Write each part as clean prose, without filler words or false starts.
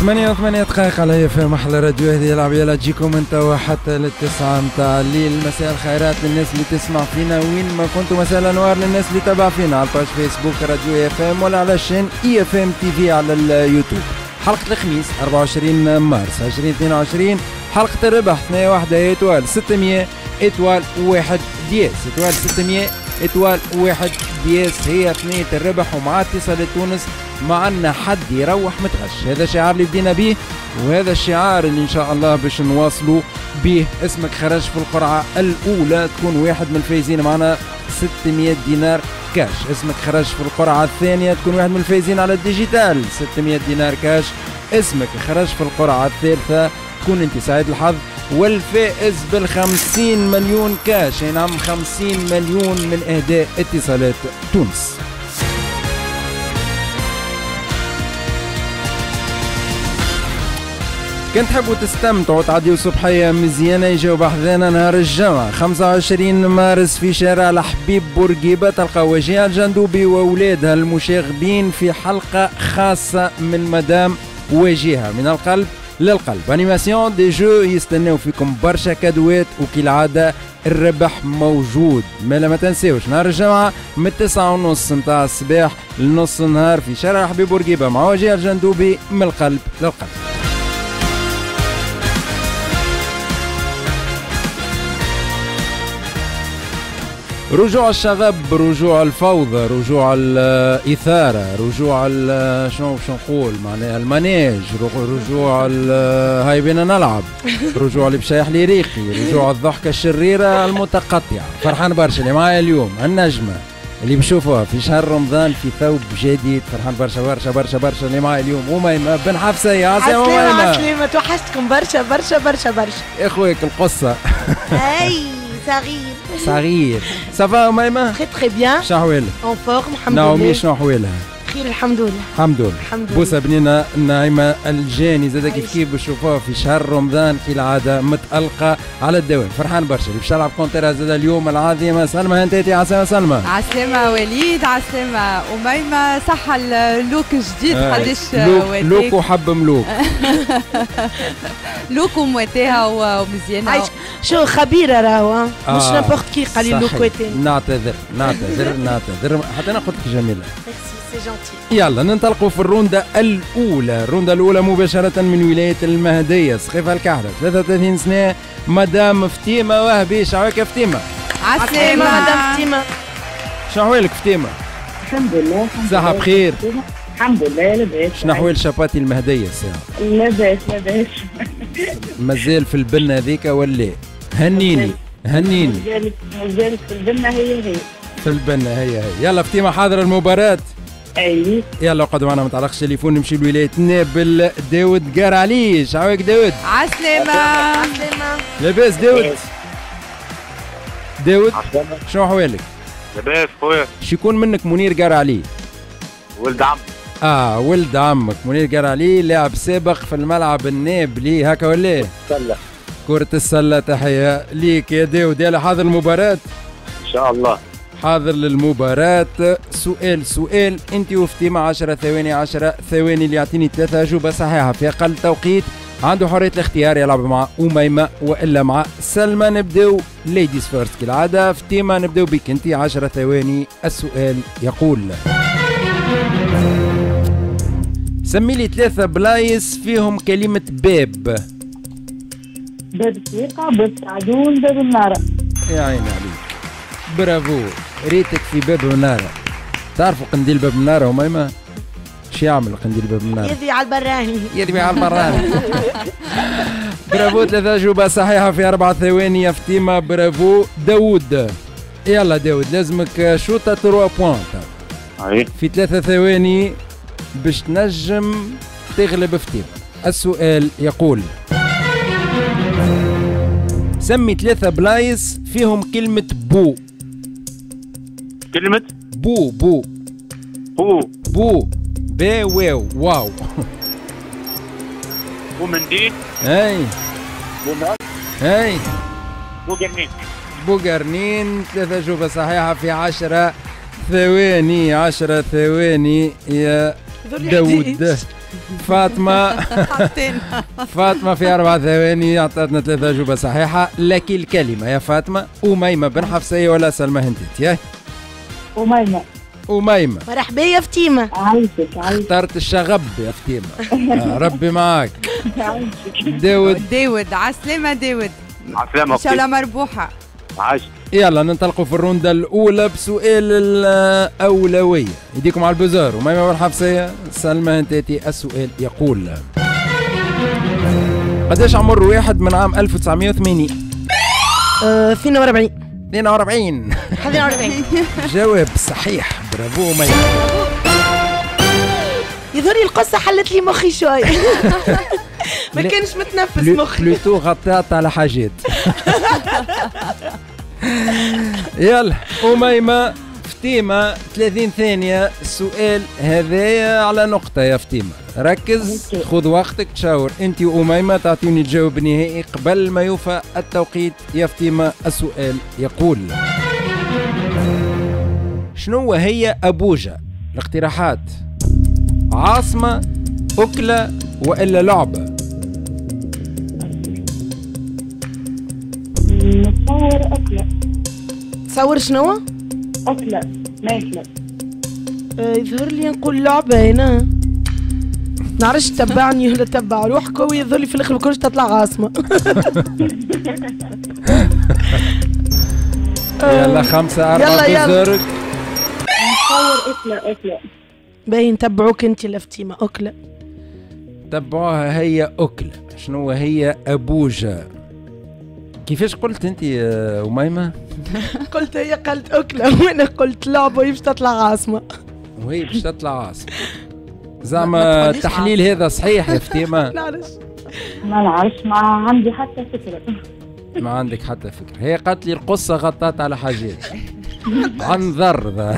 8 دقائق على في محل راديو هذه العبية تجيكم انت وحتى للتسعة متاع الليل. مساء الخيرات للناس اللي تسمع فينا وين ما كنتوا، مساء الانوار للناس اللي تابع فينا على الباج فيسبوك راديو اف ام ولا على الشين اي اف ام تي في على اليوتيوب. حلقة الخميس 24 مارس 2022، حلقة الربح 1 ايتوال 600 ايتوال 1 دياس، ايتوال 600 ايتوال 1 دياس هي ثنية الربح. ومع اتصال تونس معنا حد يروح متغش، هذا الشعار اللي بدينا به وهذا الشعار اللي ان شاء الله باش نواصلوا به. اسمك خرج في القرعة الاولى تكون واحد من الفايزين معنا 600 دينار كاش. اسمك خرج في القرعة الثانية تكون واحد من الفايزين على الديجيتال 600 دينار كاش. اسمك خرج في القرعة الثالثة تكون انت سعيد الحظ والفائز بال50 مليون كاش. نعم 50 مليون من اهداء اتصالات تونس. كنت تحبوا تستمتعوا تعديوا صبحية مزيانة يجاوب حذانا نهار الجمعة 25 مارس في شارع الحبيب بورقيبة تلقى وجيه الجندوبي وأولادها المشاغبين في حلقة خاصة من مدام وجيهة من القلب للقلب. انيماسيون دي جو يستناو فيكم برشا كادوات وكالعادة الربح موجود. ما تنساوش نهار الجمعة من 9:30 متاع الصباح لنص النهار في شارع الحبيب بورقيبة مع وجيه الجندوبي من القلب للقلب. رجوع الشغب، رجوع الفوضى، رجوع الإثارة، رجوع شنو نقول معناها المانيج، رجوع هاي بينا نلعب، رجوع اللي باش يحلي ريقي، رجوع الضحكة الشريرة المتقطعة. فرحان برشا اللي معايا اليوم النجمة اللي بنشوفوها في شهر رمضان في ثوب جديد. فرحان برشا برشا برشا برشا اللي معايا اليوم أميمة بن حفصة. يا عسلامة أميمة. عسلامة توحشتكم برشا برشا برشا برشا. إخوك القصة. هاي صغير سافا أميمة؟ تري بيان. شنو أحوالك؟ اون فورم الحمد لله. نعومي شنو أحوالها؟ خير الحمد لله. الحمد لله. بوسه بنينه نايمه الجاني زاد كيف بنشوفوها في شهر رمضان كالعاده متألقه على الدوام. فرحان برشا اللي باش تلعب كونتر زاد اليوم العظيمه. سلمى انتي عسلامة سلمى. عسلامة وليد، عسلامة أميمة. صح اللوك جديد قداش لوك وحب ملوك. لوك ومواتاها ومزيانة. شو خبيرة راهو مش نابورت كي قال لي لوك واتاني. نعتذر حتى انا قلت لك جميلة. يلا ننطلقوا في الروندا الأولى. الروندا الأولى مباشرة من ولاية المهدية سقيفة الكحلة 33 سنة مدام فتيمة وهبي. شعوك فتيمة؟ عسلامة مدام فتيمة. شنو أحوالك فتيمة؟ الحمد لله. صحة بخير؟ الحمد لله. لاباس. شنو أحوال شاباتي المهدية الساعة؟ لاباس. مازال في البنة هذيك ولا؟ هنيني مازالت في البنة. هي في البنة هي. يلا فتيمة حاضرة المباراة؟ اي يلا قعدوا معنا ما تعلقش التليفون. نمشي لولاية نابل. داود قرعلي. شعوك داود؟ عسلامة. لاباس داود شنو أحوالك؟ لاباس خويا. شيكون منك منير قرعلي؟ ولد عم. ولد عمك منير قرعلي لاعب سابق في الملعب النابلي هكا ولا؟ كرة السلة. تحية ليك يا داود. يلا حاضر المباراة؟ ان شاء الله حاضر للمباراة. سؤال انت وفتيمة 10 ثواني 10 ثواني اللي يعطيني 3 أجوبة صحيحة في أقل توقيت عنده حرية الاختيار يلعب مع أميمة وإلا مع سلمى. نبداو ليديز فيرست كالعادة. فتيمة نبداو بك انت 10 ثواني. السؤال يقول سمي لي 3 بلايص فيهم كلمة باب. باب السويقة، باب سعدون، باب النارة. يا عيني عليك برافو. ريتك في باب منارة. تعرفوا قنديل باب منارة أميمة؟ شو يعمل قنديل باب منارة؟ يدوي على البراني. برافو. 3 أجوبة صحيحة في 4 ثواني يا فتيمة. برافو. داود. يلا داود لازمك شوطة 3 بوانت في 3 ثواني باش تنجم تغلب فتيمة. السؤال يقول سمي 3 بلايص فيهم كلمة بو. كلمة بو با واو. بو منديل. بو نار. بو قرنين. 3 أجوبة صحيحة في 10 ثواني. 10 ثواني يا داود. فاطمة فاطمة في 4 ثواني أعطتنا 3 أجوبة صحيحة. لك الكلمة يا فاطمة. أميمة بن حفصية ولا سلمى هنديت؟ ياي أميمة. أميمة. مرحبا يا فتيمة. عايشك. اخترت الشغب يا فتيمة. ربي معاك. داود عسلامة. داود عسلامة. إن شاء الله مربوحة. عاش. يلا ننطلقوا في الروندة الأولى بسؤال الأولوية. يديكم على البزار. أميمة بن حفصية سلمى هنديتي. السؤال يقول: قداش عمر واحد من عام 1980؟ 42. 42. 41. جواب صحيح. برافو أميمة. يظهري القصة حلت لي مخي شوي. ما كانش متنفس مخي. بلوتو غطات على حاجات. يلا أميمة فتيمة 30 ثانية. السؤال هذايا على نقطة يا فتيمة. ركز خذ وقتك تشاور انت وأميمة تعطيني الجواب النهائي قبل ما يوفى التوقيت. يا فتيمة السؤال يقول: شنو هي أبوجة؟ الاقتراحات: عاصمة، أكلة، وإلا لعبة؟ نتصور أكلة. تصور شنو؟ أكلة ماكلة. يظهر لي نقول لعبة هنا. نعرفش تبعني ولا تبع روحك. ويظهر لي في الآخر مكنش تطلع عاصمة. يلا 5 4 بزرق. نتصور أكلة. باين تبعوك انت لفتيمة. أكلة. تبعوها هي أكلة. شنو هي أبوجة؟ كيفاش قلت انت يا أميمة؟ قلت هي قالت أكلة وانا قلت لعبة وهي باش تطلع عاصمة. وهي باش تطلع عاصمة. زعما التحليل هذا صحيح يا فتيمة؟ ما نعرفش. ما عندي حتى فكرة. ما عندك حتى فكرة. هي قالت لي القصة غطات على حاجات. عن ذر.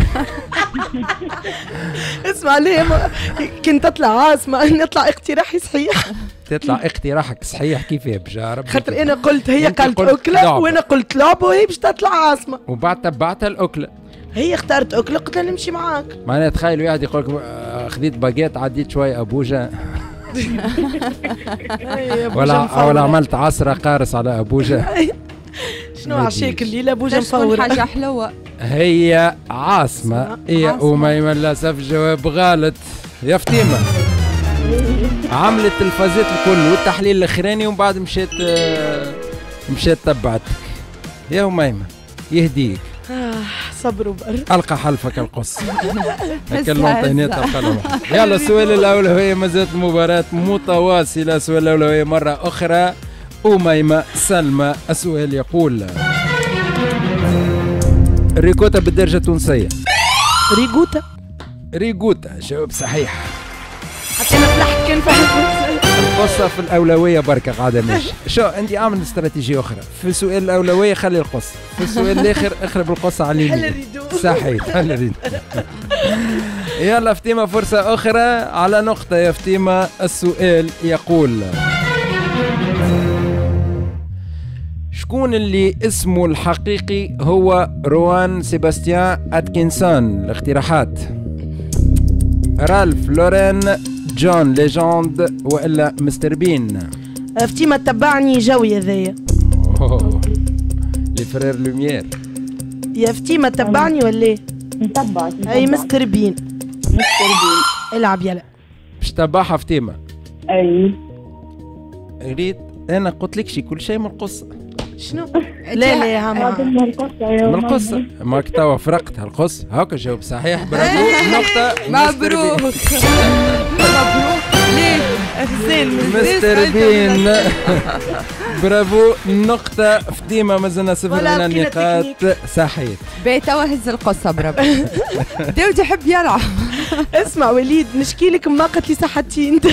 اسمع ليه كنت تطلع عاصمة نطلع اقتراحي صحيح. تطلع اقتراحك صحيح. كيف بجارب؟ خاطر انا قلت هي قالت أكلة وانا قلت لعبة وهي باش تطلع عاصمة. وبعد تبعتها الأكلة. هي اختارت أكلة قلت لها نمشي معاك. معناها تخيل واحد يقول لك خذيت باجيت عديت شوي أبوجة. ولا عملت عصرة قارص على أبوجة. شنو عشاك الليلة أبوجة مفورة؟ حاجة حلوة. هي عاصمة. يا أميمة للأسف جواب غلط. يا فتيمة عملت الفازات الكل والتحليل الأخراني ومن بعد مشيت تبعتك. يا أميمة يهديك. صبر وبر. ألقى حلفك القص. الكلمتين تلقى. يلا السؤال الأولوية. ما زالت المباراة متواصلة. السؤال الأولوية مرة أخرى. أميمة سلمى. السؤال يقول: ريكوتا بالدرجة التونسية. ريغوتا. جواب صحيح. حتى انا فلحت كان فهمت. القصة في الأولوية بركة قاعدة ماشي. شو أنت أعمل استراتيجية أخرى. في السؤال الأولوية خلي القصة. في السؤال الآخر اخرب القصة على اليمين. صحيح. حل الريدو. يلا فتيمة فرصة أخرى على نقطة يا فتيمة. السؤال يقول: شكون اللي اسمه الحقيقي هو روان سيباستيان أتكنسون؟ الاقتراحات: رالف لورين، جون ليجوند، وإلا مستر بين؟ فتيمة تبعني جوي هذايا. لي فرير لوميير. يا فتيمة تبعني ولا ايه؟ نتبع. اي مستر بين. العب يلا. باش تبعها فتيمة. اي ريت انا قلت لك شي كل شيء من القصة. شنو؟ لا يا هما من القصة. ماك توا فرقتها القصة. هاكا جاوب صحيح. برافو. نقطة. مبروك. مبروك. ليه؟ غزال مستر بين. برافو. نقطة. فتيمة مازلنا 0 من النقاط. صحيح. باهي توا هز القصة. برافو. داود يحب يلعب. اسمع وليد نشكي لك ما قلت لي صحتي انت.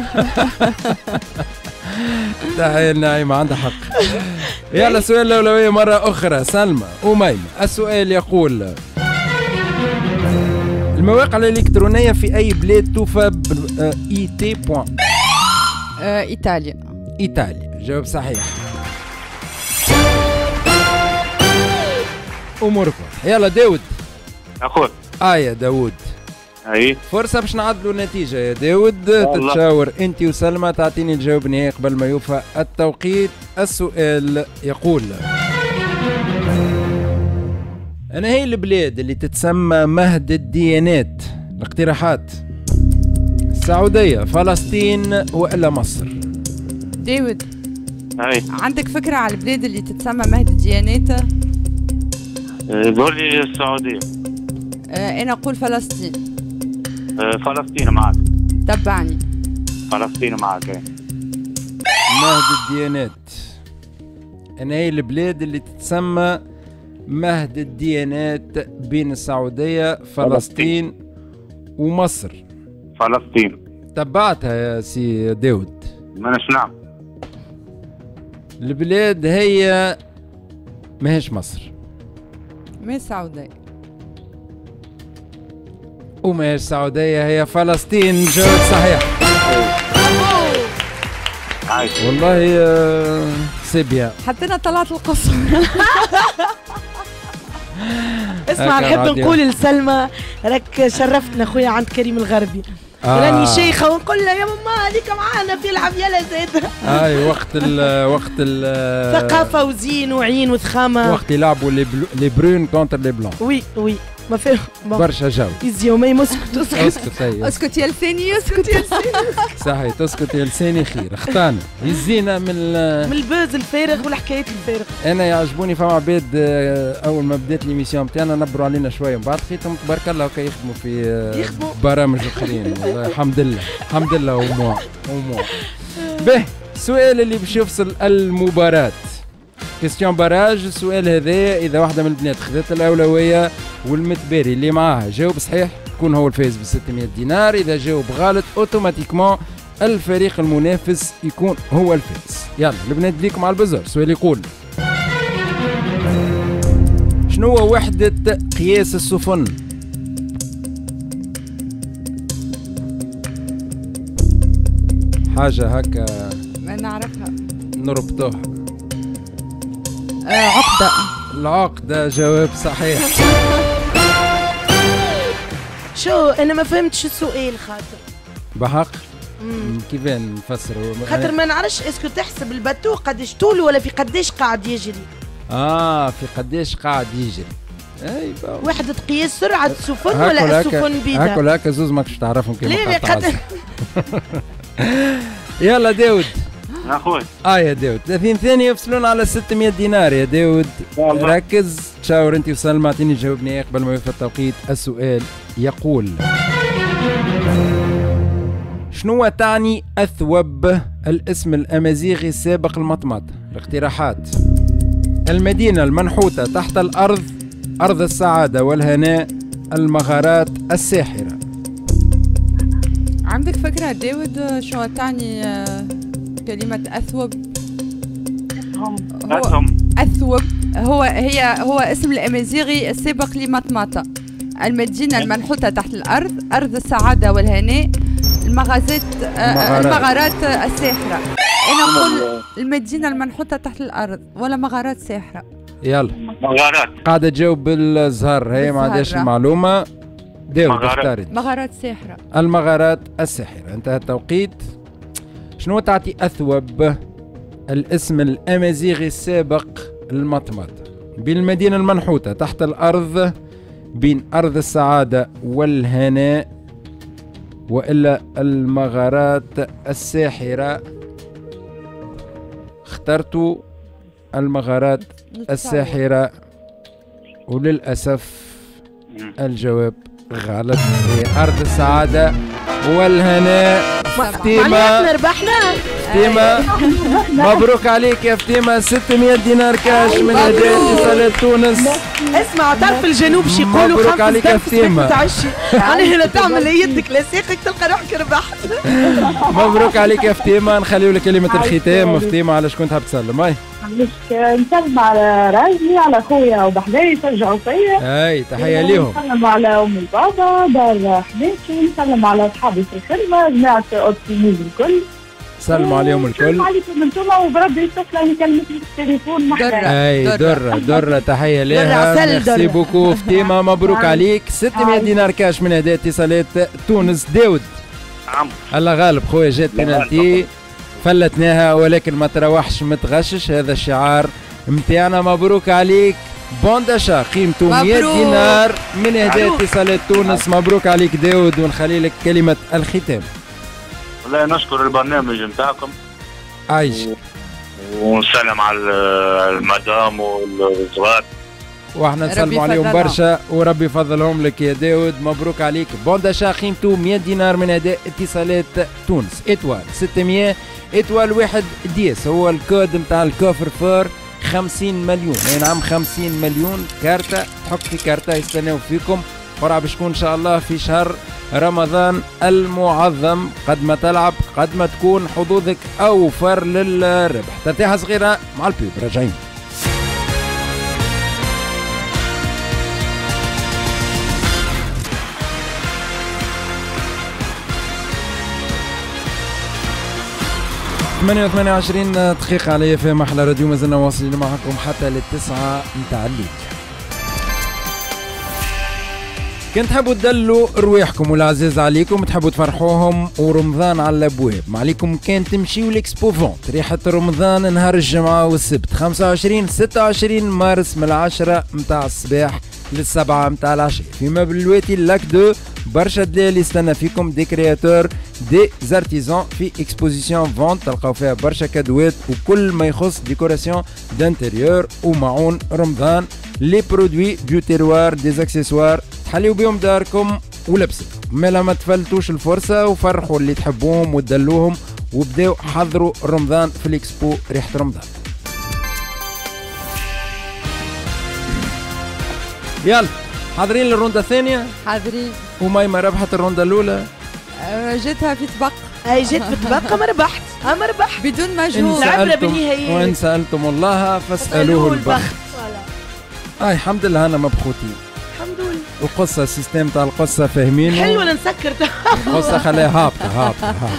لا نايمة عندها حق. يلا السؤال الأولوية مرة أخرى. سلمى أميمة. السؤال يقول: المواقع الإلكترونية في أي بلاد توفى IT. إيطاليا. إيطاليا. جواب صحيح. أمورك. يلا داود. أخوي. يا داود اي فرصة باش نعدلوا النتيجة يا داود. تتشاور انت وسلمى، تعطيني الجواب النهائي قبل ما يوفى التوقيت. السؤال يقول: أنا هي البلاد اللي تتسمى مهد الديانات؟ الاقتراحات: السعودية، فلسطين، وإلا مصر؟ داود، اي عندك فكرة على البلاد اللي تتسمى مهد الديانات؟ ذولي السعودية. أنا أقول فلسطين. فلسطين معك. تبعني. فلسطين معك. مهد الديانات. أنا هي البلاد اللي تتسمى مهد الديانات بين السعودية، فلسطين ومصر. فلسطين. تبعتها يا سي داود؟ ماناش نعم. البلاد هي ماهيش مصر، ما السعودية، وماهيش السعودية، هي فلسطين. جواب صحيح. والله سيبيا حتى أنا طلعت القصر. اسمع، نحب نقول لسلمى راك شرفتنا خويا عند كريم الغربي. راني شيخه ونقول له يا ماما هذيك معانا في العب يلا زيد. وقت ال ثقافه وزين وعين وثخامه، وقت يلعبوا لي برون كونتر لي بلون. وي ما فيه برشا جو. يومين اسكت اسكت يا لساني، اسكت يا لساني. صحيح، تسكت يا لساني خير. اختانا يزينا من البوز الفارغ والحكايات الفارغ. انا يعجبوني فما عباد اول ما بدات ليميسيون نتاعنا نبروا علينا شويه، من بعد خيتهم تبارك الله وكا يخدموا في برامج اخرين. الحمد لله الحمد لله. ومو به السؤال اللي باش يفصل المباراة، كيستيون باراج. السؤال هذا اذا واحده من البنات خذت الاولويه والمتباري اللي معاها جاوب صحيح يكون هو الفائز ب 600 دينار. اذا جاوب غلط اوتوماتيكمون الفريق المنافس يكون هو الفائز. يلا البنات ليكم على البزر. السؤال يقول: شنو هو وحده قياس السفن؟ حاجه هكا ما نعرفها، نربطوها. عقدة. العقدة. جواب صحيح. شو انا ما فهمتش السؤال خاطر بحق. كيف نفسروا؟ خاطر ما نعرفش اسكو تحسب الباتو قداش طول ولا في قداش قاعد يجري. في قداش قاعد يجري. اي وحدة قياس سرعة السفن ولا السفن بيدا؟ هاكا زوز ماكش تعرفهم كيف. ليه قدر. يلا داود. اخوي. يا داود 30 ثانية يفصلون على 600 دينار يا داود. ركز، تشاور انت وسلمى، اعطيني جواب نهائي قبل ما يوفى التوقيت. السؤال يقول: شنو تعني أثوب الاسم الأمازيغي السابق المطمط؟ الاقتراحات: المدينة المنحوتة تحت الأرض، أرض السعادة والهناء، المغارات الساحرة. عندك فكرة داود شو تعني كلمة أثوب؟ أثوب هو اسم الأمازيغي السابق لمطمطة. المدينة المنحوتة تحت الأرض، أرض السعادة والهناء، المغارات الساحرة. أنا أقول المدينة المنحوتة تحت الأرض ولا مغارات ساحرة. يلا مغارات. قاعدة تجاوب بالزهر، هي ما عندهاش المعلومة. داود اختاري. مغارات ساحرة. المغارات الساحرة. انتهى التوقيت. شنو تعطي أثوب الاسم الأمازيغي السابق المطمط؟ بين المدينة المنحوتة تحت الأرض، بين أرض السعادة والهناء، وإلا المغارات الساحرة. اخترتوا المغارات الساحرة وللأسف الجواب غلط. هي أرض السعادة والهناء. فتيمة ربحنا. فتيمة مبروك عليك يا فتيمة، 600 دينار كاش من هدايا اتصالات تونس. اسمع، طرف الجنوب شي يقولوا مبروك عليك يا فتيمة. يعني هنا تعمل يدك لساقك تلقى روحك ربحت. مبروك عليك يا فتيمة. نخليو لك كلمة الختام. فتيمة علاش كنت حاب تسلم؟ نسلم على راجلي، على خويا وبحذايا يشجعوا فيا. تحية ليهم. نسلم على أم البابا دار حبيبتي، نسلم على أصحابي في الخدمة، جماعة أوبتيميز الكل. سلموا عليهم الكل. سلموا عليكم انتم وبرد يتصل يكلمني في التليفون محضرة. اي درة تحية لها. ميرسي بوكو فتيمة، مبروك عليك. 600 دينار كاش من هدايا اتصالات تونس. داود الله غالب خويا، جات بينالتي فلتناها ولكن ما تروحش متغشش، هذا الشعار متاعنا. مبروك عليك. بونداشا قيمته 100 دينار من هدايا اتصالات تونس. مبروك عليك داود، ونخلي لك كلمة الختام. والله نشكر البرنامج نتاعكم. عايش. ونسلم على المدام والصغار. واحنا نسلموا عليهم برشا وربي يفضلهم لك يا داود. مبروك عليك. بونداشا قيمته 100 دينار من هدايا اتصالات تونس. اتوال 600 اتوال 1 ديس هو الكود نتاع الكوفر فور 50 مليون. اي نعم 50 مليون كارتة تحك في كارتة يستناو فيكم. قرعة باش تكون ان شاء الله في شهر رمضان المعظم. قد ما تلعب قد ما تكون حظوظك اوفر للربح. ترتيحة صغيرة مع البيب راجعين. ثمانية 28 دقيقة على FM أحلى راديو. مازلنا واصلين معكم حتى للتسعة متاع الليل. كنت تحبوا تدلوا رواحكم والعزيز عليكم، تحبوا تفرحوهم ورمضان على الابواب، ما عليكم كان تمشيوا لإكسبو فونت ريحة رمضان نهار الجمعة والسبت 25 26 مارس من 10 متاع الصباح لل7 متاع العشاء في مبنى الواتي لاك دو. برشا دلال يستنى فيكم دي كرياتور دي زارتيزان في اكسبوزيسيون فونت، تلقاو فيها برشا كادوات وكل ما يخص ديكوراسيون دانتيريور ومعون رمضان. لي برودوي دو تيروار دي اكسسوار تحليو بيهم داركم ولبستكم. مالا ما تفلتوش الفرصة وفرحوا اللي تحبوهم وتدلوهم وبداو حضروا رمضان في الاكسبو ريحة رمضان. يلا حاضرين للروندا الثانية؟ حاضرين. وميمة ربحت الروندا الأولى؟ جاتها في طبق. اي جات في طبق ما ربحت. ما ربحت بدون مجهود. العبرة بالنهايات. وإن سألتم الله فاسألوه البخت. أي الحمد لله أنا مبخوتين. الحمد لله. القصة السيستم تاع القصة فاهمينه. حلوة نسكر القصة خليها هابطة.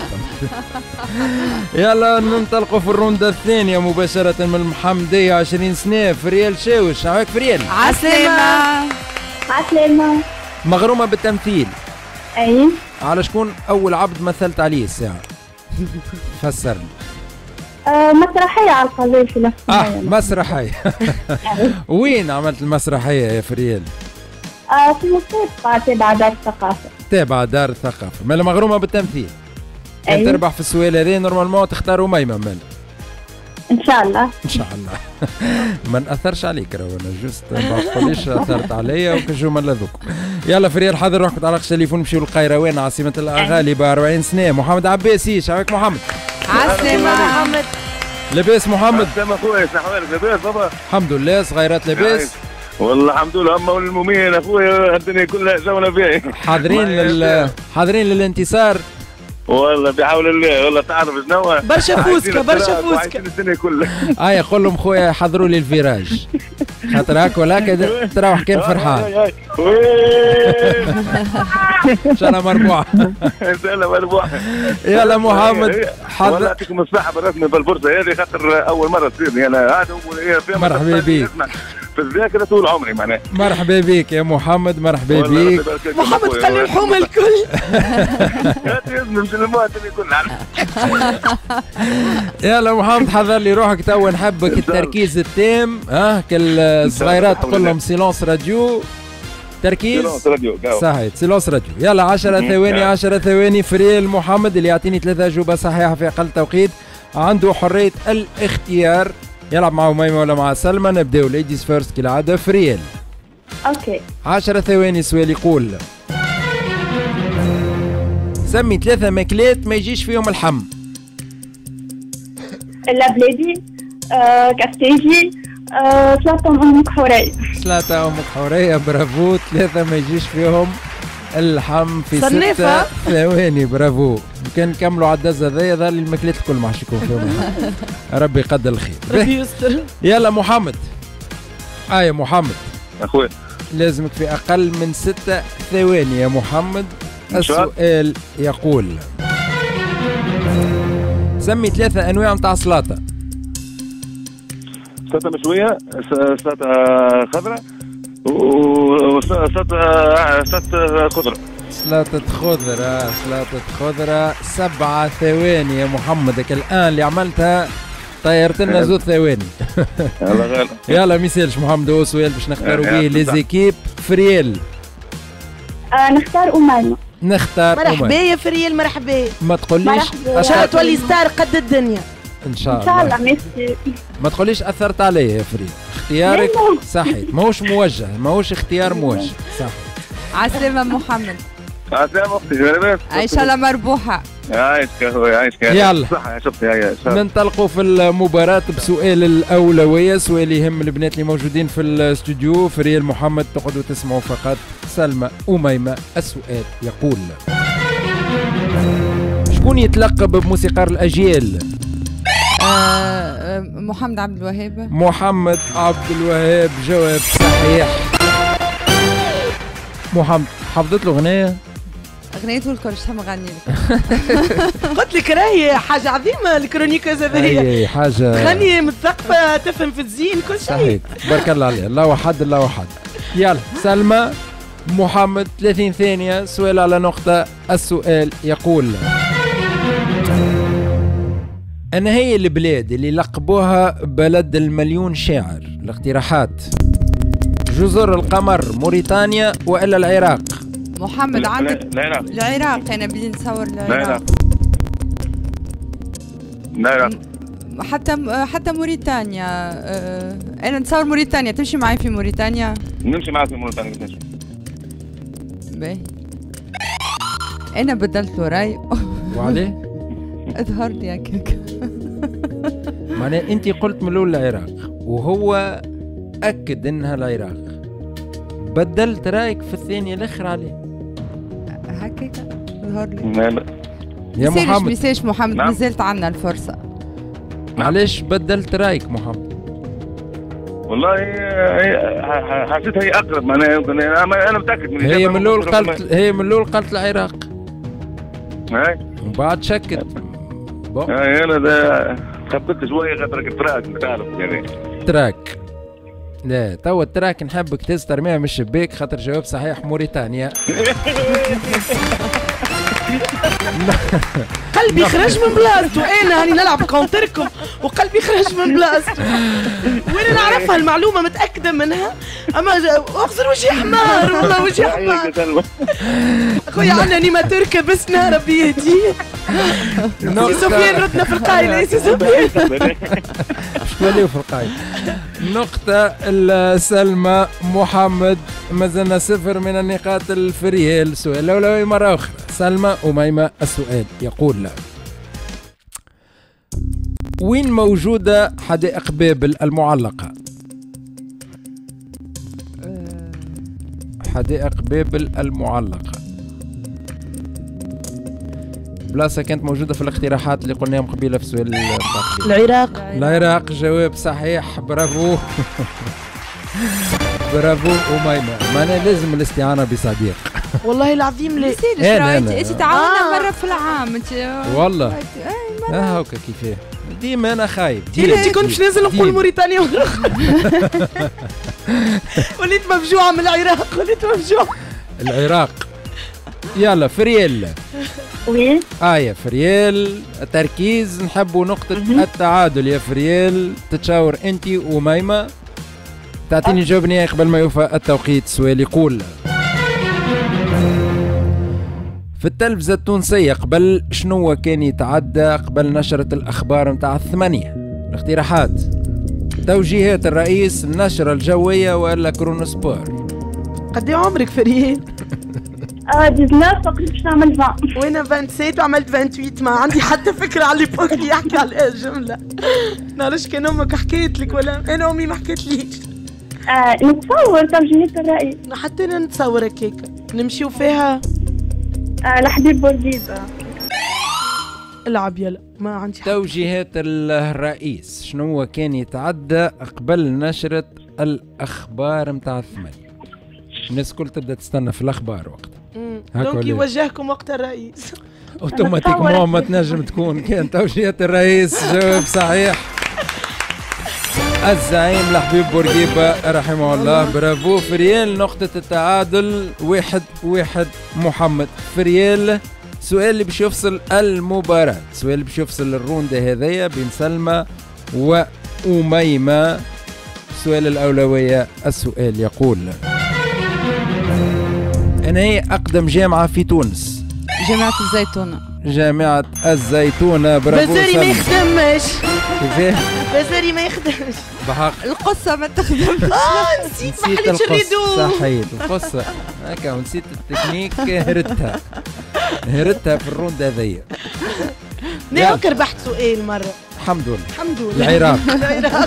يلا ننطلقوا في الروندا الثانية مباشرة من المحمدية 20 سنة. فريال شاوش. عاك فريال. عسلامة. عسلامة. مغرومة بالتمثيل. أي. على شكون أول عبد مثلت عليه الساعة؟ فسرني. مسرحية على القذافي. مسرحية. وين عملت المسرحية يا فريال؟ في مسابقة تابعة دار الثقافة. تابعة دار الثقافة. مالا مغرومة بالتمثيل. كان تربح في السؤال هذا نورمالمون تختاروا ميمة مالا. إن شاء الله. إن شاء الله. ما نأثرش عليك راهو أنا جوست ما تقوليش أثرت عليا وكجوما لذوكم. يلا فريال حاضر روحك تعلق التليفون نمشيو للقيروان عاصمة الأغالي ب 40 سنة. محمد عباسي. شعبك محمد. عسلامة محمد. لاباس محمد؟ عسلامة خويا. شحوالك لاباس بابا؟ الحمد لله. صغيرات لاباس؟ والله الحمد لله. أما والمؤمنين أخويا الدنيا كلها جونا فيها. حاضرين للانتصار. والله بحول الله. والله تعرف شنو برشا فوسكا. الدنيا كلها. قول لهم خويا حضروا لي الفيراج خاطر هاك ولا تروح كان فرحان. ان شاء الله مربوعة. ان شاء الله مربوعة. يلا محمد والله يعطيكم الصحة بالرسمي بالفرصة هذه خاطر أول مرة تصير أنا هذا. مرحبا بك. في الذاكرة طول عمري معناها. مرحبا بك يا محمد. مرحبا بك. محمد خلي الحومة الكل. يلا محمد حضر لي روحك توا نحبك التركيز التام. كل الصغيرات تقول لهم سيلونس راديو. تركيز صحيح سيلونس راديو. يلا 10 ثواني 10 ثواني. فريال محمد اللي يعطيني 3 أجوبة صحيحة في أقل توقيت عنده حرية الاختيار. يلعب مع ميمة ولا مع سلمى؟ نبداو ليديز فيرست كالعادة. فريال. اوكي 10 ثواني. سؤال يقول سمي 3 ماكلات ما يجيش فيهم اللحم. اللبلادي. كاستيجي. سلطة أمك حورية. سلطة أمك حورية. برافو. 3 ما يجيش فيهم اللحم في 6 ثواني. برافو. كان نكملوا على الدزة هذايا يظهر لي الماكلات الكل ما يكون فيهم. ربي يقدر الخير. ربي يستر. يلا محمد. يا محمد اخويا لازمك في اقل من 6 ثواني يا محمد. السؤال يقول سمي 3 انواع نتاع سلطه. سلطه مشويه، سلطه خضراء، وسلطه خضره. سلطة خضرة 7 ثواني يا محمد. الآن اللي عملتها طيرت لنا زود ثواني. يلا ما يسالش محمد، هو سؤال باش نختاروا به ليزيكيب. فريال. نختار أميمة. مرحبا يا فريال، مرحبا. ما تقوليش ان شاء الله تولي ستار قد الدنيا ان شاء الله. ميرسي. ما تقوليش اثرت عليا يا فريال، اختيارك صحيح، ماهوش موجه، ماهوش اختيار موجه. صح. عسلامة محمد. عسلامة اختي جربت. عايشة الله مربوحة. عايشك اخويا، عايشك. يلا صح شفتي. ننطلقوا في المباراة بسؤال الأولوية، سؤال يهم البنات اللي موجودين في الاستوديو. فريال محمد تقعدوا تسمعوا فقط. سلمى أميمة السؤال يقول: شكون يتلقب بموسيقار الأجيال؟ محمد عبد الوهاب. محمد عبد الوهاب جواب صحيح. محمد حفظت له غنية؟ غنيته الكل شحال مغني لك. قلت لك راهي حاجة عظيمة الكرونيكا هذه. اي حاجة غنية مثقفة تفهم في الزين كل شيء. صحيح، بارك الله عليه. الله وحد الله وحد. يلا سلمى محمد 30 ثانية، سؤال على نقطة. السؤال يقول: أنا هي البلاد اللي لقبوها بلد المليون شاعر؟ الاقتراحات: جزر القمر، موريتانيا، وإلا العراق؟ محمد عندك العراق. أنا بدي نصور العراق. العراق. حتى موريتانيا. أنا نصور موريتانيا. تمشي معي في موريتانيا؟ نمشي معك في موريتانيا. باهي. أنا بدلت له راي. وعليه؟ اظهر لي هكاك. معناه أنت قلت من الأول العراق وهو أكد إنها العراق، بدلت رايك في الثانية الأخرى عليه هكاك. اظهر لي يا محمد. ميساج محمد. نزلت عنا الفرصة. معلش بدلت رايك محمد؟ والله حسيت هي اقرب. انا متاكد من هي من الاول قالت العراق. وبعد شكت. انا ده خبطت شويه خاطرك تراك بتعرف يعني. تراك. لا توا التراك نحبك تهز ترميها من الشباك خاطر جواب صحيح موريتانيا. قلبي يخرج من بلاصتو. انا هاني نلعب كونتركم وقلبي يخرج من بلاصتو. وين نعرفها المعلومه متاكده منها، اما اخزر وجهي حمار والله، وجهي حمار. اخويا عندنا انيماتور كبسنا ربي يهديه. سي سفيان ردنا في القايله يا سي سفيان. باش توليو في القايله. نقطة لسلمى محمد. ما زلنا 0 من النقاط الفريال. سؤال الأولوي مرة أخرى. سلمى أميمة السؤال يقول: وين موجودة حدائق بابل المعلقة؟ حدائق بابل المعلقة بلاصة كانت موجودة في الاقتراحات اللي قلناهم قبيلة في سؤال العراق. جواب صحيح، برافو. برافو أميمة. معناها لازم الاستعانة بصديق. والله العظيم ليه؟ انت تعاوننا مرة في العام انت. والله هاكا كيفاه ديما انا خايب. انت كنت مش نازل نقول موريتانيا وليت مفجوعة من العراق. العراق. يلا فريال. وي. يا فريال التركيز. نحبوا نقطة التعادل يا فريال. تتشاور انت وميمة. تعطيني جواب نهائي قبل ما يوفى التوقيت. السؤال يقول: في التلفزة التونسية قبل شنو كان يتعدى قبل نشرة الأخبار متاع 8؟ الاقتراحات: توجيهات الرئيس، النشرة الجوية، ولا كرونوسبور؟ قد ايه عمرك فريال؟ 19 تقريبا باش نعمل 20. وانا 27 وعملت 28. ما عندي حتى فكرة على اللي فوق يحكي على ايه الجملة. نعرفش كان امك حكيت لك ولا انا امي ما حكيتليش. نتصور توجيهات الرئيس. حتى انا نتصور هكاك نمشيو فيها. لحبيب بورقيبة. العب يلا ما عندي حق. توجيهات الرئيس شنو كان يتعدى قبل نشرة الأخبار متاع 8؟ الناس كل تبدأ تستنى في الأخبار وقتها. دونك يوجهكم وقت الرئيس. اوتوماتيكمون ما تنجم تكون كان توجيهة الرئيس. جواب صحيح. الزعيم الحبيب بورقيبة رحمه الله. برافو فريال. نقطة التعادل 1-1 محمد. فريال السؤال اللي باش يفصل المباراة، السؤال اللي باش يفصل الروندة هذيا بين سلمى وأميمة. سؤال الأولوية. السؤال يقول: أنا هي أقدم جامعة في تونس؟ جامعة الزيتونة. جامعة الزيتونة. برافو. بزاري ما يخدمش. كيفاه؟ بزاري ما يخدمش بحق. القصة ما تخدمش. نسيت ما حليتش الريدو. صحيت القصة هكا ونسيت التكنيك. هرتها في الروند هذيا. ناوك ربحت سؤال مرة. الحمد لله. الحمد لله. العراق. العراق.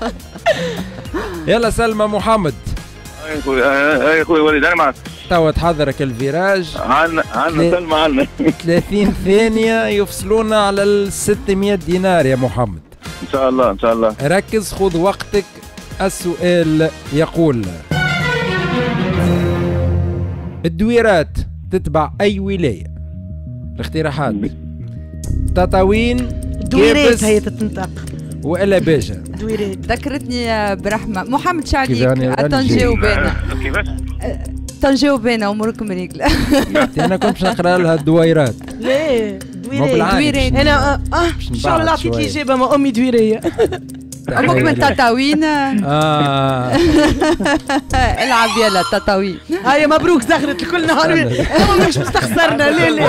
يلا سلمى محمد. يا اخوي وليد انا معك. توا تحضرك الفيراج. عنا سلمى عنا 30 ثانية يفصلونا على 600 دينار يا محمد. ان شاء الله ان شاء الله. ركز خذ وقتك. السؤال يقول: الدويرات تتبع أي ولاية؟ الاقتراحات: تطاوين، دويرات هي تتنطق وإلا باجة. دويرات. ذكرتني برحمة. محمد شعليك يعني تنجاوب انا. كيفاش؟ تنجاوب انا اموركم رجلة. انا كنت باش نقرا لها الدويرات. ليه؟ دويرات. انا ان شاء الله عطيت لي اجابه ما امي دويريه. امك من تطاوين. العب يلا تطاوين. هيا مبروك زغرت الكل نهار. مش مستخسرنا. ليه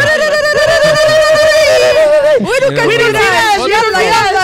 وينو كان الفراش؟ يلا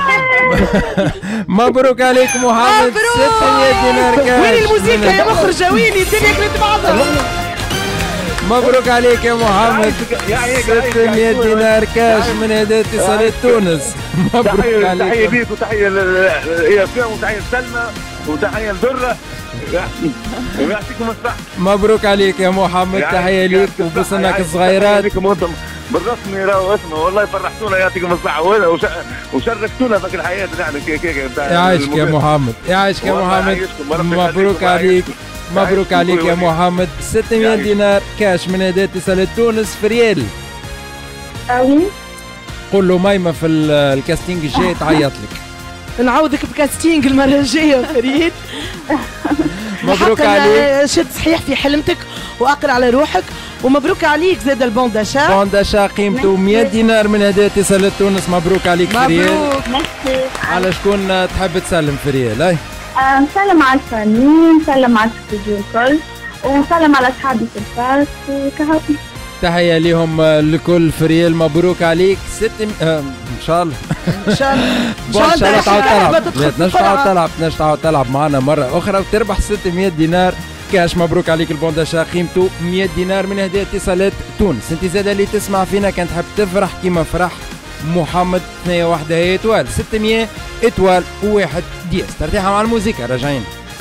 مبروك عليك محمد. 600 دينار كاش. وين الموسيقى يا مخرج؟ ويني الدنيا كانت بعضها. مبروك عليك يا محمد. 600 دينار كاش من هدايا اتصالات تونس. مبروك عليك. تحية ليك وتحية للإيافاء وتحية لسلمى وتحية لدرة. يعطيكم الصحة. مبروك عليك يا محمد. تحية ليك وبصنك الصغيرات. بالرسمي راهو اسمه والله فرحتونا يعطيكم الصحة وشرفتونا في الحياة نحن كيكا. يعيشك يا محمد. يعيشك يا محمد. مبروك عليك. مبروك عليك يا محمد. 600 دينار كاش من هدايا اتصالات تونس. فريال. قول له ميمة في الكاستينج الجاي تعيط لك. نعوضك بكاستينج المرة الجاية فريد. مبروك عليك. شد صحيح في حلمتك واقر على روحك. ومبروك عليك زاد البون داشا. بون داشا قيمته 100 دينار من هدايا اتصالات تونس. مبروك عليك فريال. مبروك. على شكون تحب تسلم فريال؟ هاي نسلم على الفنانين، نسلم على الاستوديو الكل، ونسلم على اصحابي في الفاس وكهو. تحية لهم الكل. فريال مبروك عليك. ان شاء الله. ان شاء الله. ان شاء الله تعاود تلعب معنا مرة أخرى وتربح 600 دينار كاش. مبروك عليك. البون داشا قيمته 100 دينار من هدايا اتصالات تونس. انت زاد اللي تسمع فينا كان تحب تفرح كيما فرح محمد. ثنية واحدة هي إتوال 600 إتوال وواحد دياس. ترتاحوا مع الموسيقى. راجعين.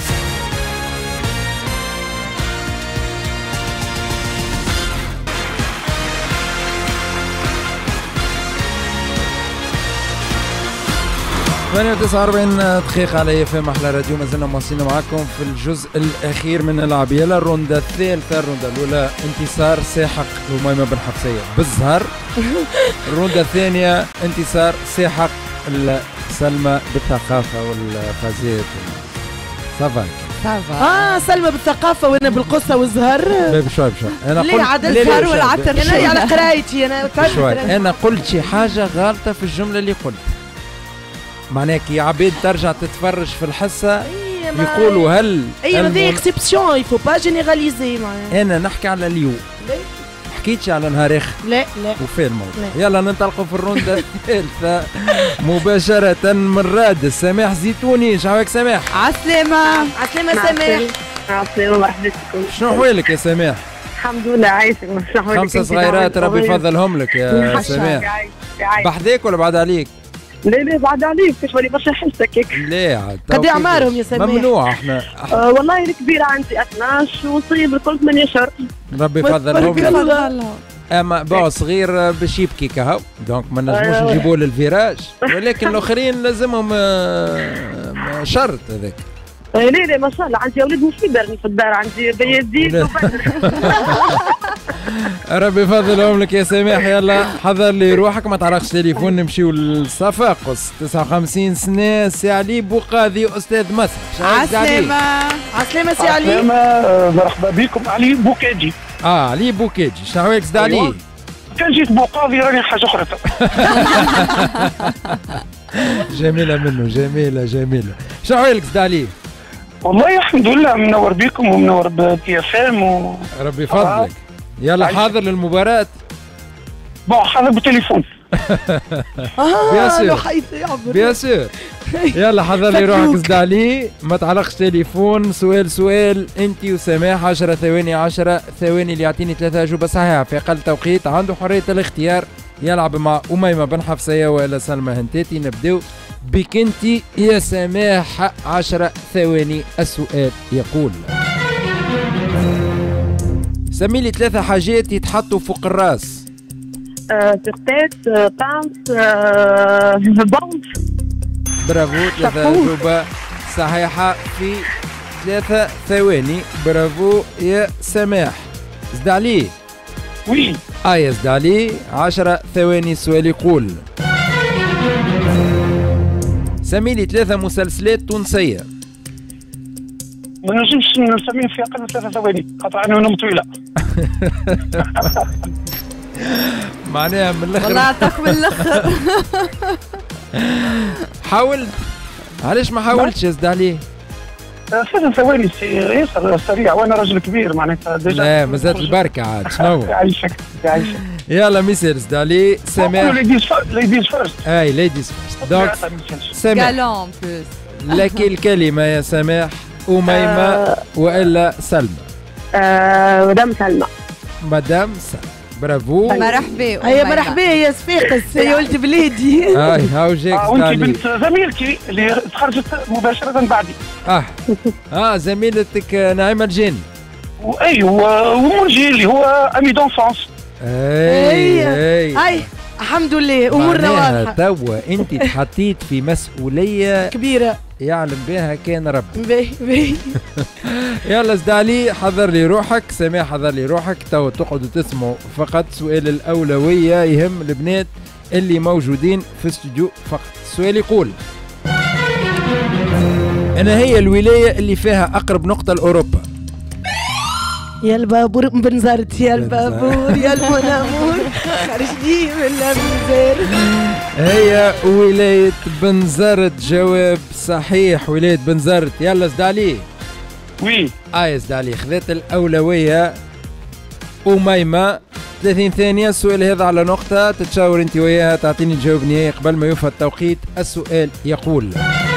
ثمانية 49 دقيقة على اف احلى راديو. مازلنا مواصلين معكم في الجزء الأخير من العبيلة. الروندا الثالثة. الروندا الأولى انتصار ساحق لأميمة بن حفصية بالزهر. الروندا الثانية انتصار ساحق سلمى بالثقافة والفازات. صافا سلمى بالثقافة وانا بالقصة والزهر. بشوي انا ليه عاد الزهر والعطر؟ انا على قرايتي انا شوي. انا قلت شي حاجة غلطة في الجملة اللي قلت. معناها كي عبيد ترجع تتفرج في الحصة يقولوا هل هذه اكسبسيون يفو با جينيراليزي. انا نحكي على اليوم. حكيتش على نهار اخر. لا وفي الموضوع. يلا ننطلقوا في الروندا الثالثة مباشرة من رادس. سماح زيتوني. شعبك سماح؟ عسلامة. عسلامة سماح. عسلامة مرحبا بكم. شنو حوالك يا سماح؟ الحمد لله عايشك. 5 صغيرات ربي يفضلهم لك يا سماح. بحذاك ولا بعد عليك؟ لا بعد عليك. كيف ولي برشا حسك هيك. لا عاد قد اعمارهم يا سماح؟ ممنوع احنا. والله الكبيرة عندي 12 وصغير الكل 8 شهور. ربي يفضلهم لك. اما باو صغير باش يبكي كهو دونك ما نجموش نجيبوه للفيراج. ولكن الاخرين لازمهم شرط هذاك. لا ما شاء الله عندي اولاد مش كبار في الدار. عندي بيزيد وبدر. ربي يفضلهم لك يا سماح. يلا حضر لي روحك، ما تعرفش تليفون، نمشيو للصفاقس. 59 سنة، سي علي بوقاذي أستاذ مصر. عسلامة. عسلامة سي علي. مرحبا بكم. علي بوكاجي. علي بوكاجي. شنو عليك زد علي؟ أيوة. كان جيت بوقاذي راني حاجة أخرى. جميلة منه، جميلة جميلة. شنو عليك زد علي؟ والله الحمد لله منور بكم ومنور بتي اف ام ربي يفضلك. يلا حاضر للمباراة. حاضر بالتليفون. لو حيث يعبر. بيان سور. يلا حضر لي روحك زد علي، ما تعلقش تليفون. سؤال انت وسماح. 10 ثواني 10 ثواني اللي يعطيني 3 أجوبة صحيحة في أقل توقيت عنده حرية الاختيار. يلعب مع أميمة بن حفصية وإلا سلمى هنتاتي. نبداو بك انت يا سماح. 10 ثواني. السؤال يقول: سمي لي 3 حاجات يتحطوا فوق الراس. سيرتيت، بانس، بونس. برافو. 3 أجوبة صحيحة في 3 ثواني. برافو يا سماح. زد علي. وي. يا زد علي. 10 ثواني. السؤال يقول: سمي لي 3 مسلسلات تونسية. ما نجمش نسميهم في أقل من 3 ثواني خاطر عنهم طويلة. معناها من الاخر. والله عطاك من الاخر. حاولت. علاش ما حاولتش يا زد علي؟ 3 ثواني ياسر سريع وانا راجل كبير معناتها ديجا. لا مازالت البركة عاد. شنو؟ يعيشك يعيشك. يلا ميسير زد علي. سماح. ليديز فيرست. ليديز فيرست. دونك سماح جالون بلوس. لك الكلمة يا سماح. أميمة وإلا سلمى؟ مدام سلمى. مدام سلمى. برافو. مرحبا. هيا مرحبا يا صفاقس يا ولد بلادي. هاو جاك وانت بنت زميلتي اللي تخرجت مباشرة بعدي. زميلتك نعيمة الجاني. ايوه ومرجي اللي هو امي دونفونس. اي الحمد لله امورنا واضحه. توا انت تحطيت في مسؤوليه كبيره يعلم بها كان ربي. باهي. يلا زد علي حضر لي روحك. سماح حضر لي روحك. توا تقعدوا تسمعوا فقط. سؤال الاولويه يهم البنات اللي موجودين في الاستوديو فقط. السؤال يقول: أنا هي الولايه اللي فيها اقرب نقطه لاوروبا. يا البابور بنزرت يا البابور يا المنامور خرجني من بنزرت. هي ولاية بنزرت. جواب صحيح ولاية بنزرت. يلا زد علي. وي. زد علي. خذت الأولوية أميمة. 30 ثانية. السؤال هذا على نقطة تتشاور انت وياها تعطيني جواب نهائي قبل ما يوفى التوقيت. السؤال يقول: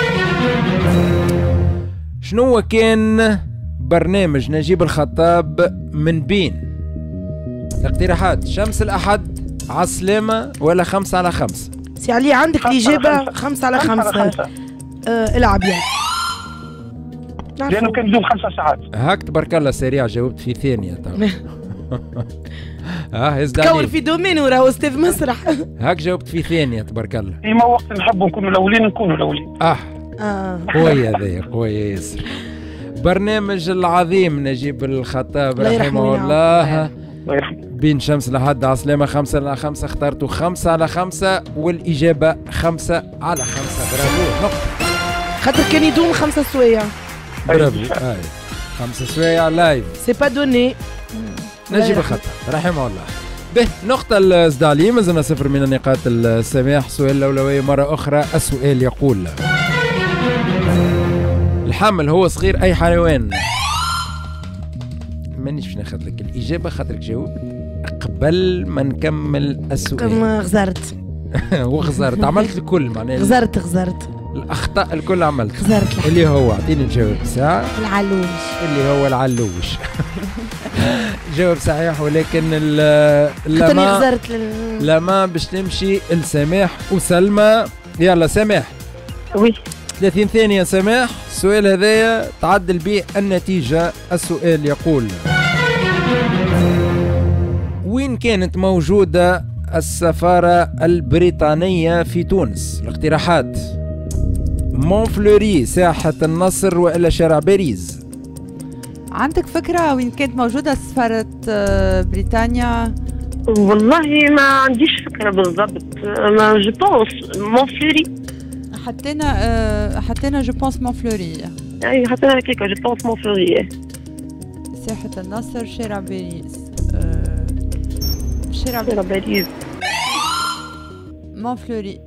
شنو كان برنامج نجيب الخطاب من بين اقتراحات شمس الأحد، عسلامة، ولا 5 على 5؟ سي علي عندك الإجابة 5 على 5. العب يلا. لأنه كان دوم 5 ساعات. هاك تبارك الله سريع جاوبت في ثانية. هزد كور علي. في دومين وراه أستاذ مسرح. هاك جاوبت في ثانية تبارك الله. فيما وقت نحبوا نكونوا الأولين نكونوا الأولين. قوية ذي قوية ياسر. برنامج العظيم نجيب الخطاب رحمه الله بين شمس لحد عسلامة. 5 على 5 اخترتوا 5 على 5 والإجابة 5 على 5. برافو. نقطة خاطر كان يدوم 5 سوايع. برافو. 5 سوايع لايف. سي با دوني. نجيب الخطاب رحمه الله. به نقطة الزدالي. مازلنا 0 من النقاط. السماح. سؤال الأولوية مرة أخرى. السؤال يقول: الحمل هو صغير أي حيوان. مانيش باش ناخذ لك الإجابة خاطرك جاوب قبل ما نكمل السؤال. كما غزرت. وغزرت. عملت الكل معناها. غزرت. الأخطاء الكل عملت. غزرت اللي هو أعطيني الجواب ساعة. العلوش. اللي هو العلوش. جواب صحيح ولكن لما باش تمشي لسماح وسلمى. يلا سماح. وي. 30 ثانية سماح. السؤال هذايا تعدل به النتيجة. السؤال يقول: وين كانت موجودة السفارة البريطانية في تونس؟ الاقتراحات: مونفلوري، ساحة النصر، وإلا شارع باريس؟ عندك فكرة وين كانت موجودة سفارة بريطانيا؟ والله ما عنديش فكرة بالضبط. ما جو بونس مونفلوري. حطينا جو بونس مونفلوري. اي حطينا هكاك جو بونس مونفلوري. ساحة النصر، شارع باريس. شارع باريس. مونفلوري.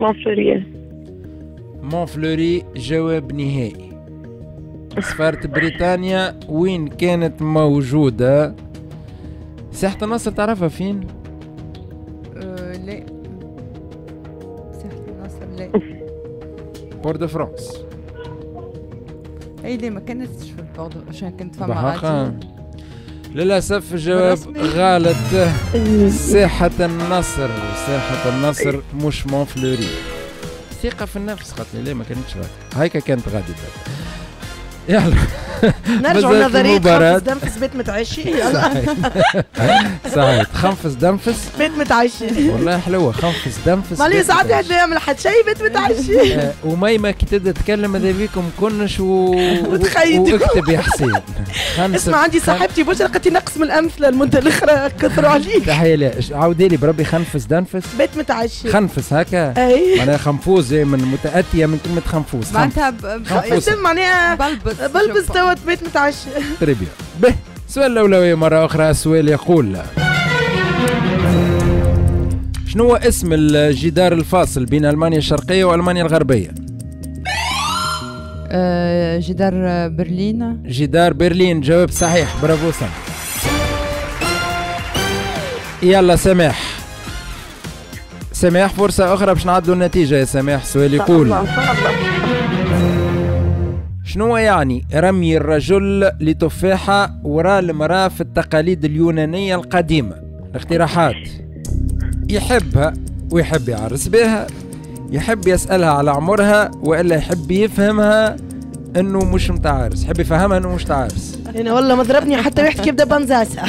مونفلوري جواب نهائي. سفارة بريطانيا وين كانت موجودة؟ ساحة النصر تعرفها فين؟ لا. ساحة النصر لا. بور دو فرانس. اي لا ما كانتش في البور عشان كنت فما عادي. للأسف الجواب غلط. ساحة النصر. ساحة النصر مش مونفلوري. ثقة في النفس خاطر لا ما كانتش غادي. هيك كانت غادي. يلا نرجعوا لنظرية خنفس دنفس بيت متعشي. صحيح خنفس دنفس بيت متعشي. والله حلوة خنفس دنفس. مالي ساعات واحد يعمل حد شيء بيت متعشي. وميمة كي تبدا تتكلم هذا بيكم كنش وتخيل واكتب يا حسين. اسمع عندي صاحبتي بوش لقيتي نقص من الامثله المده الاخرى كثروا عليك. تحيه لي عاودي لي بربي خنفس دنفس. بيت متعشي. خنفس هكا. اي معناها خنفوز من متاتيه من كلمه خنفوس. معناتها معناها بلبس توت بيت متعشي. تريبيا. به السؤال الاولوي مره اخرى. السؤال يقول شنو هو اسم الجدار الفاصل بين المانيا الشرقيه والمانيا الغربيه؟ جدار برلين. جدار برلين جواب صحيح. برافو سام. يلا سماح فرصة أخرى باش نعدلوا النتيجة يا سماح. السؤال يقول شنو يعني رمي الرجل لتفاحة وراء المرأة في التقاليد اليونانية القديمة؟ الاقتراحات: يحبها ويحب يعرس بها، يحب يسألها على عمرها، وإلا يحب يفهمها انه مش متعارس. يحب يفهمها انه مش تعارس. انا والله ما ضربني حتى واحد كيبدا بنزاسة.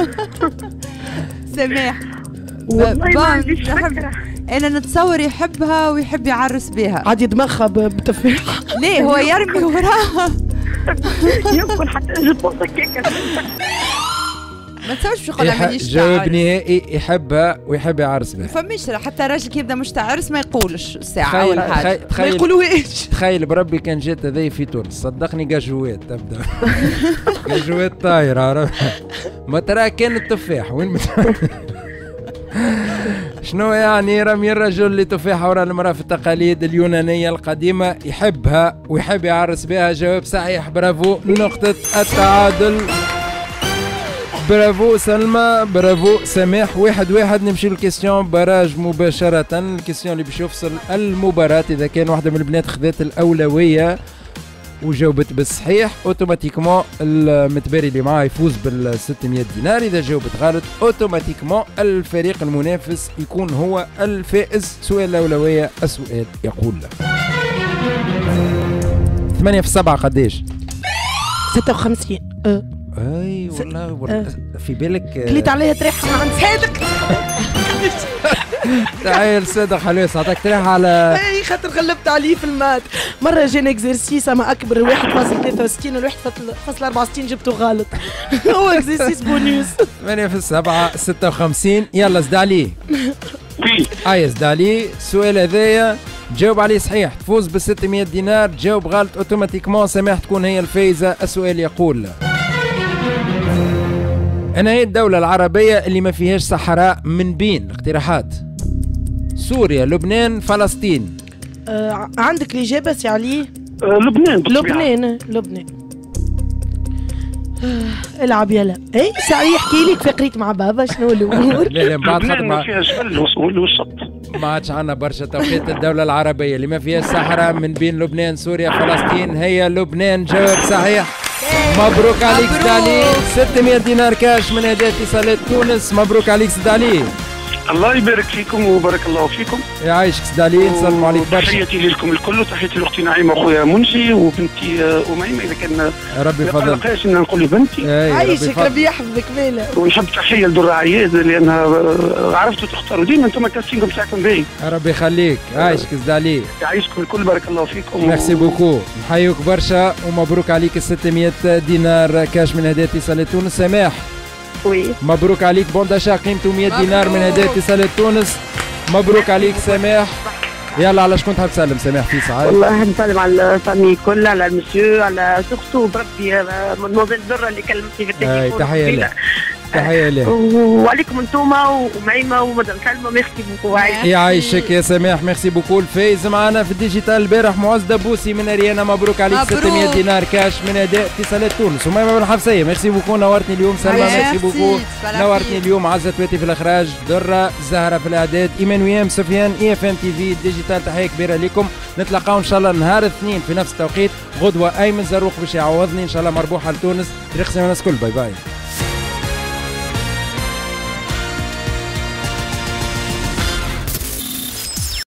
سماح والله ما عنديش فكرة. انا نتصور يحبها ويحب يعرس بها. عاد يدمخها بتفاحة. ليه هو يرمي وراها؟ يمكن حتى جبت كيكة. ما تصورش باش يقول لها مانيش جواب نهائي. يحبها ويحب يعرس بها. فماش حتى راجل كي يبدا مش تعرس ما يقولش الساعة ولا حاجة. ما يقولوهاش. تخيل بربي كان جات هذي في تونس صدقني جاجوات تبدا. جاجوات طايرة عرفت. ما ترى كان التفاح وين شنو يعني رمي الرجل لتفاحة وراء المرأة في التقاليد اليونانية القديمة؟ يحبها ويحب يعرس بها. جواب صحيح. برافو. نقطة التعادل. برافو سلمى. برافو سماح. 1-1. نمشي للكيستيون باراج مباشرة. الكيستيون اللي باش يفصل المباراة. إذا كان واحدة من البنات خذت الأولوية وجاوبت بالصحيح اوتوماتيكمون المتباري اللي معاه يفوز بال 600 دينار. اذا جاوبت غلط اوتوماتيكمون الفريق المنافس يكون هو الفائز. سؤال الاولويه. السؤال يقول 8 في 7 قداش؟ 56. اي والله في بالك كليت عليها تريحة من عند صادق. تعال صادق حلوة عطاك تريحة على اي خاطر غلبت عليه في المات. مرة جاني اكزرسيس اما اكبر 1.63 و 1.64 جبته غلط. هو اكزرسيس بونيوس. 8 في 7 56. يلا زد عليه. زد عليه. السؤال هذايا جاوب عليه صحيح تفوز ب 600 دينار. جاوب غلط اوتوماتيكمون سماح تكون هي الفايزة. السؤال يقول أنا هي الدولة العربية اللي ما فيهاش صحراء من بين الاقتراحات: سوريا، لبنان، فلسطين. عندك الإجابة سي علي؟ لبنان. العب يلا. اي سعي يحكي لك فقريت مع بابا شنو الامور. لا بعد خاطر ما فيها جبل والوسط. ما عادش عندنا برشا توقيت. الدولة العربية اللي ما فيهاش صحراء من بين لبنان، سوريا، فلسطين هي لبنان. جواب صحيح. مبروك عليك سدالي. 600 دينار كاش من هدايا اتصالات تونس. مبروك عليك سدالي. الله يبارك فيكم وبارك الله فيكم. يعيشك سيدي علي، نسلموا عليك برشا. تحياتي لكم الكل وتحياتي لاختي نعيمه واخويا منجي وبنتي اميمه اذا كان ربي يفضل. ما قلقاش ان نقول بنتي. عايشك ربي يحفظك مالا. ونحب تحيه لدرة عياد لانها عرفتوا تختاروا ديما انتم الكاستينغ بتاعكم باهي. ربي يخليك، عايشك سيدي علي. يعيشكم الكل بارك الله فيكم. ميرسي بوكو، نحييك برشا ومبروك عليك 600 دينار كاش من هدايا اتصالات تونس. سماح وي مبروك عليك بون داشا قيمته 100 دينار من هدايا اتصالات تونس. مبروك عليك سماح. يلا على شكون تحب تسلم سماح في ساعات؟ والله نسلم على الفامي كلها، على المسيو، على سورتو بربي مدموزيل درة اللي كلمتني في التليفون. تحية لك. تحية لك. وعليكم انتوما ومعيمة ومدام سلمى. ميرسي بوكو. يعيشك يا سماح، ميرسي بوكو. الفايز معنا في الديجيتال البارح معز دبوسي من اريانا. مبروك عليك 600 دينار كاش من اداء اتصالات تونس. وميمة بن حفصية ميرسي بوكو، نورتني اليوم. سلمى ميرسي بوكو، نورتني اليوم. عزة تواتي في الاخراج، درة زهرة في الاعداد، ايمان ويام، سفيان، اي اف ام تي في ديجيتال. تحية كبيرة لكم. نتلاقاو ان شاء الله نهار الاثنين في نفس التوقيت. غدوة ايمن زروق باش يعوضني ان شاء الله. مربوحة لتونس، رخصة الناس كل. باي باي.